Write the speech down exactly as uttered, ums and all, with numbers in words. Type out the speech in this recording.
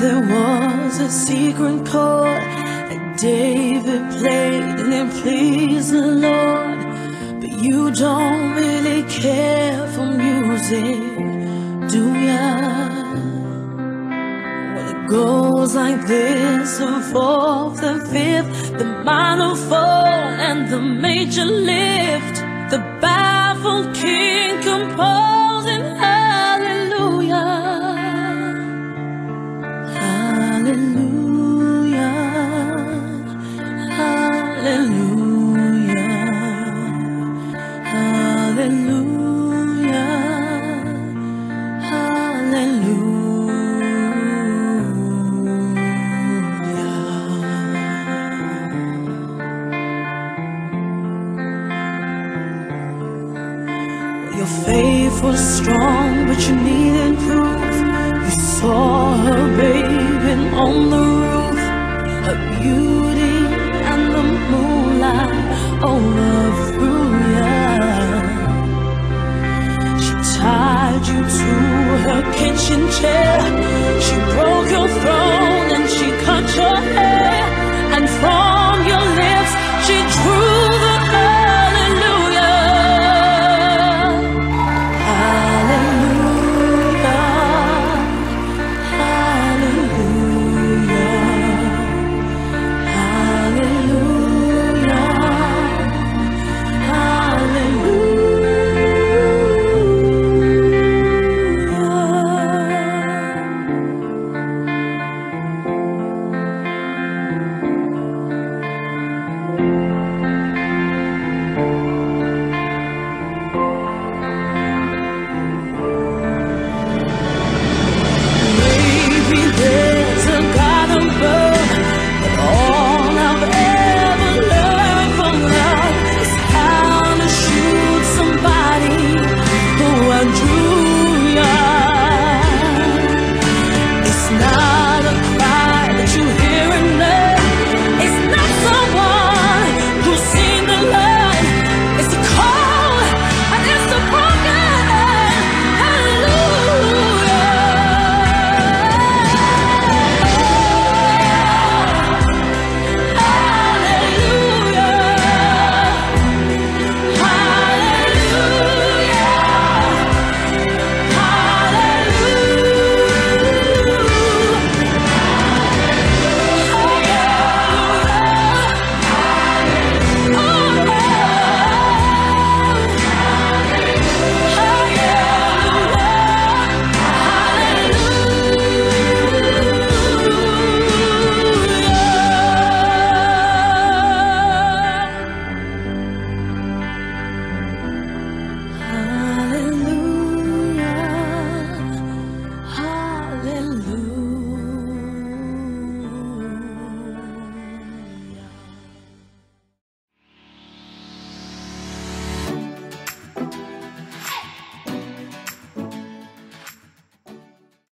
there was a secret chord that David played and it pleased the Lord. But you don't really care for music, do ya? Well, it goes like this: the fourth, the fifth, the minor fall, and the major lift. The baffled king composing hallelujah, hallelujah, hallelujah, hallelujah, hallelujah. Your faith was strong, but you needed proof. You saw her bathing on the roof, her beauty and the moonlight overthrew ya. She tied you to her kitchen chair, she broke your throne